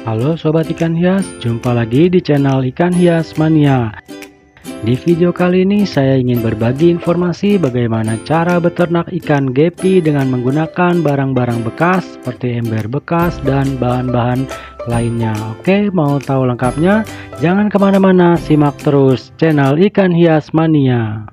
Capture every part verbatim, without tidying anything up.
Halo Sobat Ikan Hias, jumpa lagi di channel Ikan Hias Mania. Di video kali ini saya ingin berbagi informasi bagaimana cara beternak ikan gepi dengan menggunakan barang-barang bekas seperti ember bekas dan bahan-bahan lainnya. Oke, mau tahu lengkapnya? Jangan kemana-mana, simak terus channel Ikan Hias Mania.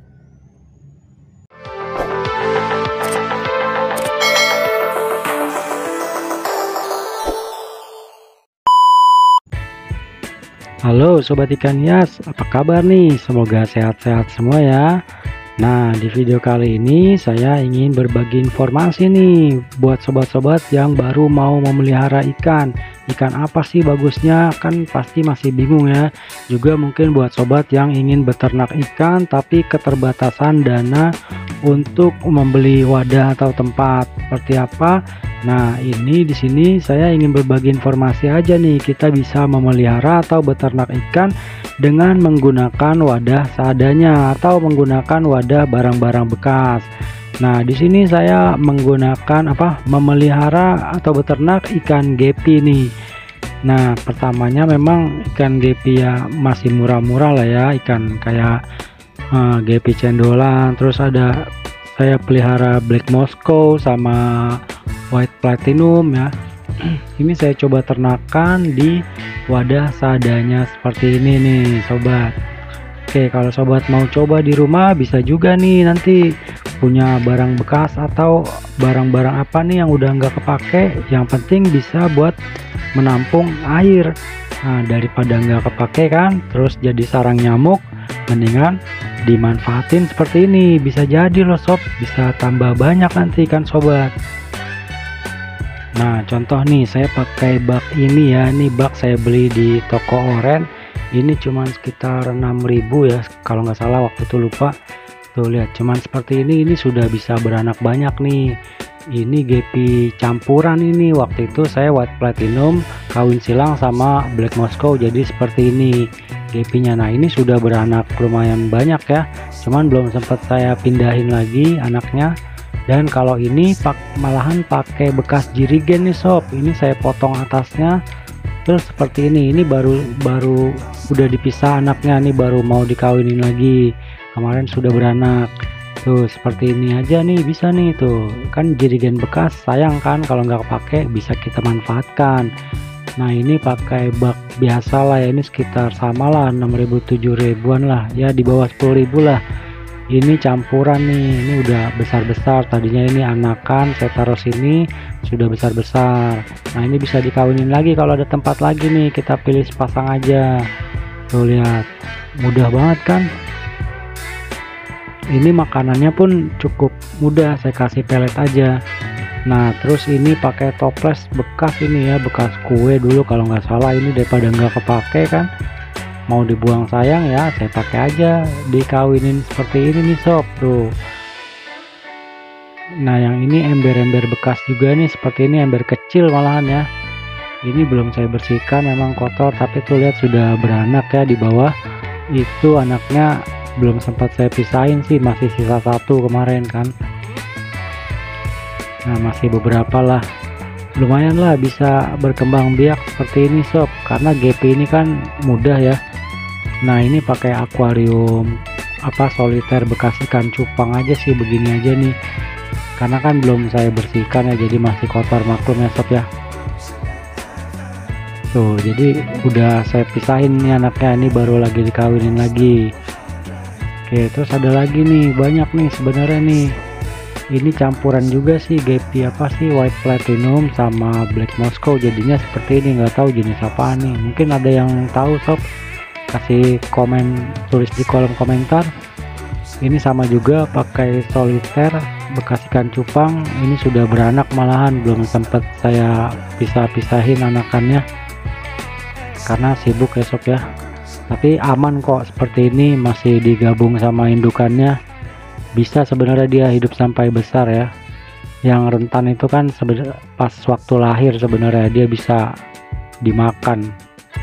Halo Sobat Ikan Hias, apa kabar nih? Semoga sehat-sehat semua ya. Nah, di video kali ini saya ingin berbagi informasi nih buat sobat-sobat yang baru mau memelihara ikan. Ikan apa sih bagusnya? Kan pasti masih bingung ya. Juga mungkin buat sobat yang ingin beternak ikan tapi keterbatasan dana untuk membeli wadah atau tempat. Seperti apa? Nah, ini di sini saya ingin berbagi informasi aja nih, kita bisa memelihara atau beternak ikan dengan menggunakan wadah seadanya atau menggunakan wadah barang-barang bekas. Nah, di sini saya menggunakan apa? Memelihara atau beternak ikan gepi nih. Nah, pertamanya memang ikan gepi ya masih murah-murah lah ya, ikan kayak uh, gepi cendolan, terus ada saya pelihara black Moscow sama white platinum ya. Ini saya coba ternakan di wadah seadanya seperti ini nih sobat. Oke, kalau sobat mau coba di rumah bisa juga nih, nanti punya barang bekas atau barang-barang apa nih yang udah nggak kepake, yang penting bisa buat menampung air. Nah, daripada nggak kepake kan terus jadi sarang nyamuk, mendingan dimanfaatin seperti ini. Bisa jadi loh sob, bisa tambah banyak nanti kan sobat. Nah, contoh nih saya pakai bak ini ya, ini bak saya beli di toko oren, ini cuman sekitar enam ribu ya kalau nggak salah, waktu itu lupa. Tuh lihat, cuman seperti ini ini sudah bisa beranak banyak nih. Ini gepi campuran, ini waktu itu saya white platinum kawin silang sama black Moscow, jadi seperti ini gepinya. Nah, ini sudah beranak lumayan banyak ya, cuman belum sempat saya pindahin lagi anaknya. Dan kalau ini pak malahan pakai bekas jirigen nih sob, ini saya potong atasnya terus seperti ini. Ini baru baru udah dipisah anaknya, nih baru mau dikawinin lagi, kemarin sudah beranak. Tuh seperti ini aja nih, bisa nih, tuh kan jirigen bekas, sayang kan kalau nggak pakai, bisa kita manfaatkan. Nah, ini pakai bak biasa lah ya, ini sekitar sama lah enam ribu tujuh ribuan lah ya, di bawah sepuluh ribu lah. Ini campuran nih, ini udah besar-besar, tadinya ini anakan saya taruh sini sudah besar-besar. Nah, ini bisa dikawinin lagi kalau ada tempat lagi nih, kita pilih sepasang aja. Tuh lihat, mudah banget kan. Ini makanannya pun cukup mudah, saya kasih pelet aja. Nah, terus ini pakai toples bekas ini ya, bekas kue dulu kalau nggak salah. Ini daripada nggak kepake kan, mau dibuang sayang ya, saya pakai aja, dikawinin seperti ini nih sob. Tuh. Nah, yang ini ember-ember bekas juga nih, seperti ini, ember kecil malahan ya. Ini belum saya bersihkan, memang kotor, tapi tuh lihat sudah beranak ya di bawah. Itu anaknya belum sempat saya pisahin sih, masih sisa satu kemarin kan. Nah, masih beberapa lah. Lumayan lah bisa berkembang biak seperti ini sob, karena gepi ini kan mudah ya. Nah, ini pakai akuarium apa soliter bekas ikan cupang aja sih, begini aja nih, karena kan belum saya bersihkan ya, jadi masih kotor, maklum ya sob ya. Tuh, jadi udah saya pisahin nih anaknya, ini baru lagi dikawinin lagi. Oke, terus ada lagi nih, banyak nih sebenarnya nih. Ini campuran juga sih, gepi apa sih, white platinum sama black Moscow, jadinya seperti ini, nggak tahu jenis apa nih. Mungkin ada yang tahu sob, kasih komen, tulis di kolom komentar. Ini sama juga pakai soliter bekas ikan cupang, ini sudah beranak malahan, belum sempat saya pisah-pisahin anakannya karena sibuk ya sob ya. Tapi aman kok, seperti ini masih digabung sama indukannya, bisa sebenarnya dia hidup sampai besar ya. Yang rentan itu kan sebenarnya pas waktu lahir, sebenarnya dia bisa dimakan.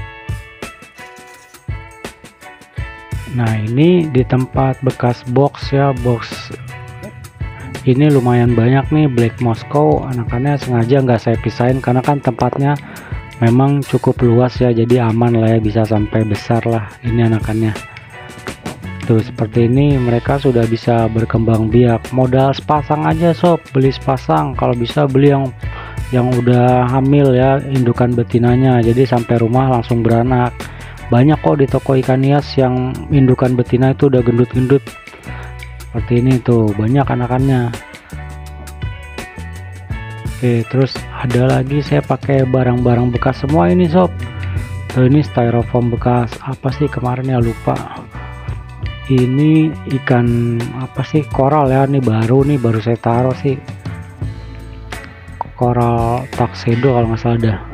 Nah, ini di tempat bekas box ya, box ini lumayan banyak nih black Moscow, anakannya sengaja nggak saya pisahin karena kan tempatnya memang cukup luas ya, jadi aman lah ya, bisa sampai besar lah ini anakannya. Tuh seperti ini mereka sudah bisa berkembang biak. Modal sepasang aja sob, beli sepasang. Kalau bisa beli yang yang udah hamil ya, indukan betinanya, jadi sampai rumah langsung beranak. Banyak kok di toko ikan hias yang indukan betina itu udah gendut-gendut seperti ini tuh, banyak anakannya. Oke, terus ada lagi saya pakai barang-barang bekas semua ini sob. Tuh ini styrofoam bekas apa sih kemarin ya, lupa. Ini ikan apa sih, koral ya, ini baru nih, baru saya taruh sih, koral tuxedo kalau nggak salah dah,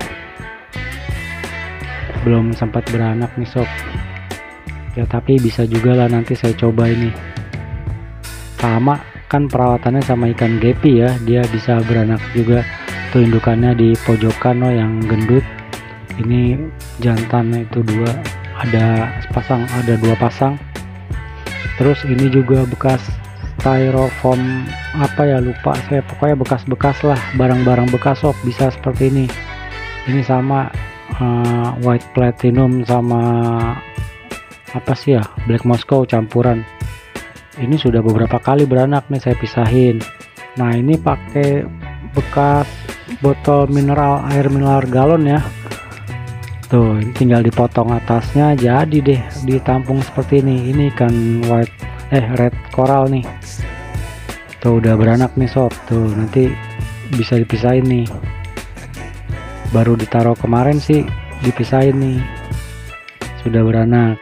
belum sempat beranak nih sob ya, tapi bisa juga lah nanti saya coba. Ini sama kan perawatannya sama ikan gepi ya, dia bisa beranak juga tuh, indukannya di pojokan loh yang gendut. Ini jantannya itu dua, ada sepasang, ada dua pasang. Terus ini juga bekas styrofoam apa ya, lupa saya, pokoknya bekas-bekas lah, barang-barang bekas sob, bisa seperti ini. Ini sama uh, white platinum sama apa sih ya, black Moscow campuran. Ini sudah beberapa kali beranak nih, saya pisahin. Nah ini pakai bekas botol mineral, air mineral galon ya. Tuh ini tinggal dipotong atasnya, jadi deh ditampung seperti ini. Ini ikan white eh red coral nih. Tuh udah beranak nih sob, tuh nanti bisa dipisahin nih. Baru ditaruh kemarin sih dipisahin nih, sudah beranak.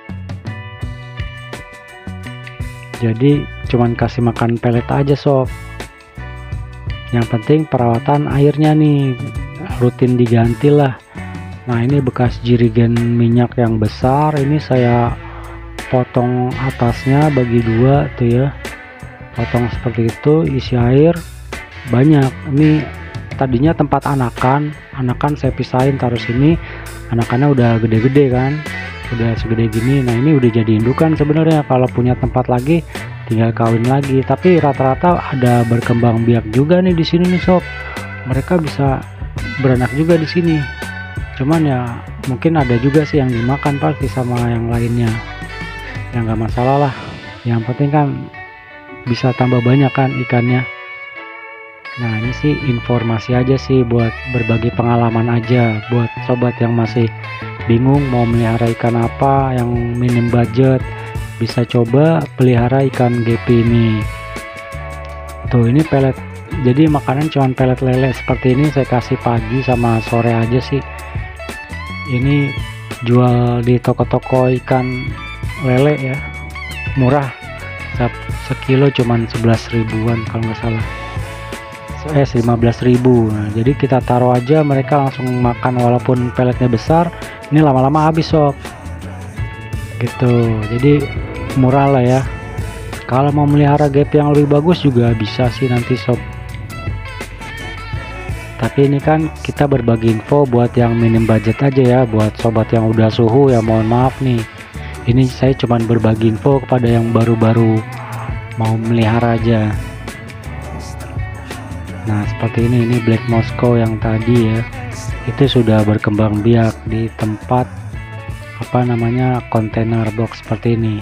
Jadi cuman kasih makan pelet aja sob. Yang penting perawatan airnya nih rutin diganti lah. Nah ini bekas jirigen minyak yang besar, ini saya potong atasnya bagi dua tuh ya, potong seperti itu, isi air banyak. Ini tadinya tempat anakan, anakan saya pisahin taruh sini, anakannya udah gede-gede kan, udah segede gini. Nah ini udah jadi indukan sebenarnya, kalau punya tempat lagi tinggal kawin lagi. Tapi rata-rata ada berkembang biak juga nih di sini nih sob, mereka bisa beranak juga di sini. Cuman ya mungkin ada juga sih yang dimakan pasti sama yang lainnya, ya nggak masalah lah, yang penting kan bisa tambah banyak kan ikannya. Nah ini sih informasi aja sih, buat berbagi pengalaman aja buat sobat yang masih bingung mau melihara ikan apa yang minim budget, bisa coba pelihara ikan gepi ini. Tuh ini pelet, jadi makanan cuman pelet lele seperti ini, saya kasih pagi sama sore aja sih. Ini jual di toko-toko ikan lele ya, murah, sekilo cuman sebelas ribuan kalau nggak salah, eh lima belas ribu. Nah, jadi kita taruh aja, mereka langsung makan walaupun peletnya besar. Ini lama-lama habis sob gitu, jadi murah lah ya. Kalau mau melihara gap yang lebih bagus juga bisa sih nanti sob, tapi ini kan kita berbagi info buat yang minim budget aja ya. Buat sobat yang udah suhu ya mohon maaf nih, ini saya cuman berbagi info kepada yang baru-baru mau melihara aja. Nah seperti ini, ini black Moscow yang tadi ya, itu sudah berkembang biak di tempat apa namanya, kontainer box seperti ini.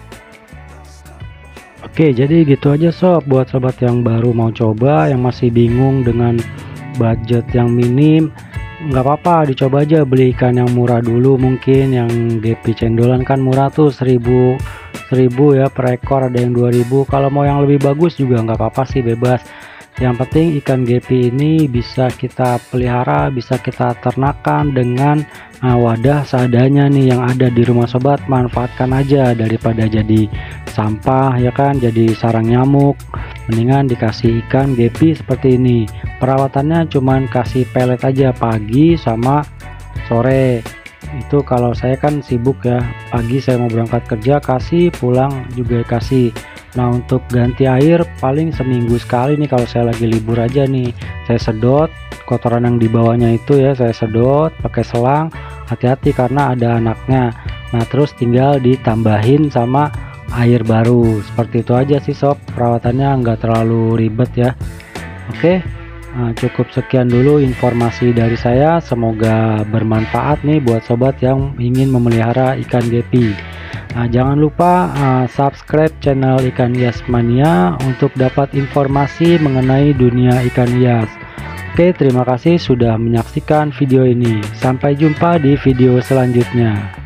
Oke jadi gitu aja sob, buat sobat yang baru mau coba, yang masih bingung dengan budget yang minim, nggak apa-apa, dicoba aja beli ikan yang murah dulu. Mungkin yang gepi cendolan kan murah tuh, seribu seribu ya per ekor, ada yang dua ribu. Kalau mau yang lebih bagus juga nggak apa-apa sih, bebas. Yang penting ikan gepi ini bisa kita pelihara, bisa kita ternakan dengan uh, wadah seadanya nih yang ada di rumah sobat. Manfaatkan aja daripada jadi sampah ya kan, jadi sarang nyamuk. Mendingan dikasih ikan gepi seperti ini. Perawatannya cuman kasih pelet aja pagi sama sore. Itu kalau saya kan sibuk ya, pagi saya mau berangkat kerja kasih, pulang juga kasih. Nah untuk ganti air paling seminggu sekali nih, kalau saya lagi libur aja nih saya sedot kotoran yang dibawanya itu ya, saya sedot pakai selang, hati-hati karena ada anaknya. Nah terus tinggal ditambahin sama air baru, seperti itu aja sih sob, perawatannya nggak terlalu ribet ya. Oke, Nah, cukup sekian dulu informasi dari saya, semoga bermanfaat nih buat sobat yang ingin memelihara ikan gepi. Nah, jangan lupa uh, subscribe channel Ikan Hias Mania untuk dapat informasi mengenai dunia ikan hias. Oke, terima kasih sudah menyaksikan video ini. Sampai jumpa di video selanjutnya.